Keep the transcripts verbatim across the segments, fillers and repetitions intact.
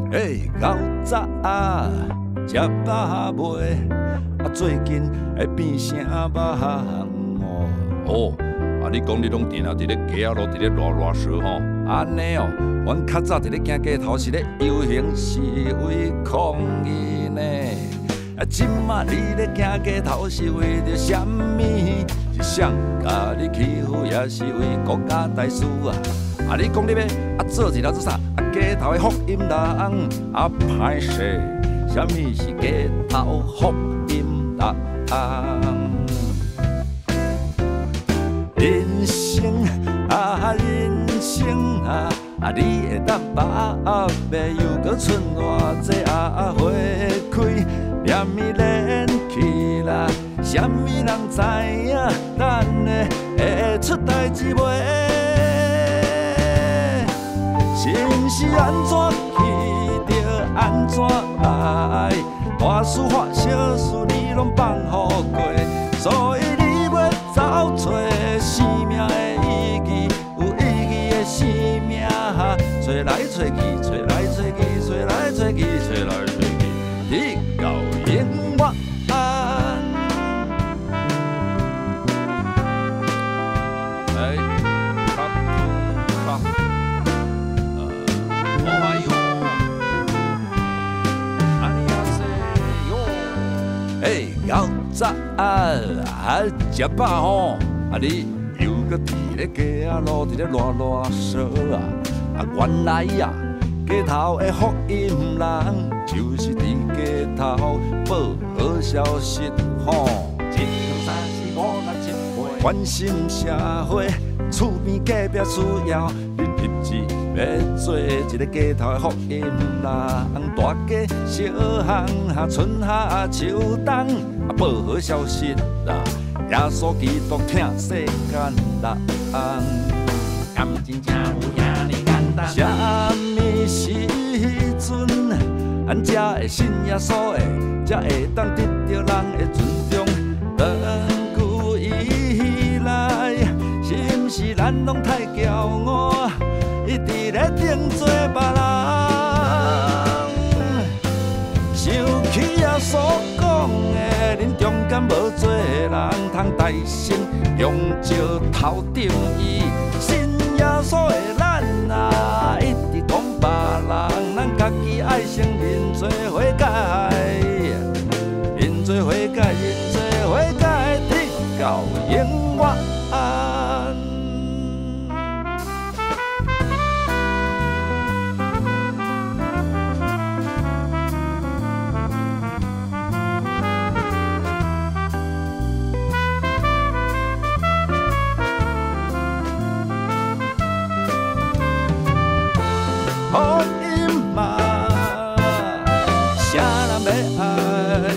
诶，较早啊，食饱未？啊，最近会变成肉行哦。哦，啊，你讲你拢定啊，伫咧街仔路，伫咧乱乱说吼，安尼哦，阮较早伫咧行街头是咧游行示威抗议呢。啊，即马你咧行街头是为着啥物？是想甲你欺负，也是为国家大事啊？啊，你讲你要啊做一条做啥？啊，街头的福音人啊，歹势，啥物是街头福音人？人生啊，人生啊，啊，你会当把握袂又搁剩偌济啊花开，念咪连起来，啥物人知影咱的会出代志袂？心是安怎去着安怎来，大事化小事你拢放乎过，所以你要找找生命的意义，有意义的生命，找来找去，找来找去，找来找去，找来找去，直到永远。较早啊，食饱吼，啊你又搁伫咧街仔路，伫咧乱乱说啊！啊原来啊，街头的福音人就是伫街头报好消息吼。一两三四五六七八，关心社会，厝边隔壁需要，你立志要做一个街头的福音人。大街小巷，春夏秋冬。报好消息啦！耶稣基督听世间人，甘真正有遐尼简单。啥物时阵，咱才会信耶稣的，才会当得到人的尊重？长久以来，是毋是咱拢太骄傲，一直咧定做别人？想起耶稣讲的。恁中间无做人，通大声用石头顶伊。信耶稣的咱啊，一直讲别人，咱家己爱先认罪悔改，认罪悔改，认罪悔改，直到永远。福音嘛，啥人要爱？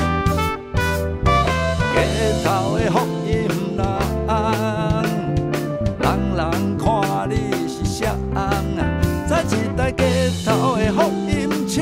街头的福音人，人人看你是啥人，载一台街头的福音车，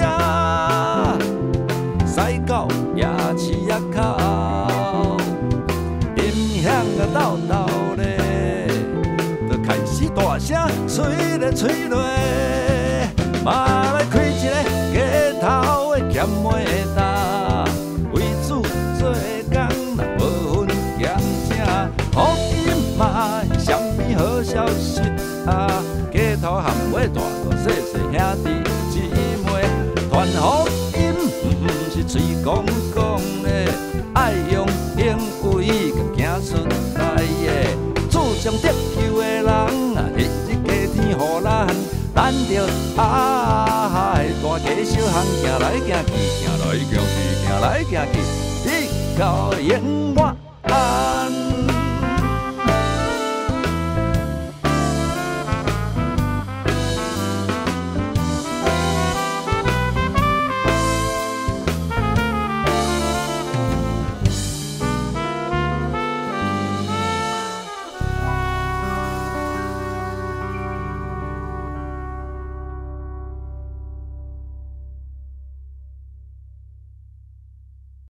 驶到夜市仔口，音响啊斗斗咧，就开始大声吹咧吹咧。嘛来开一个街头的咸糜搭，为主做工，人无分咸正。福音嘛是啥物好消息啊？街头含尾大大细细兄弟姊妹，传福音毋是嘴讲讲的，爱用行为甲行出来的。主将得救的人啊，日日加添予咱。咱着爱大街小巷行来行去，行来行去，行来行去，直到永远。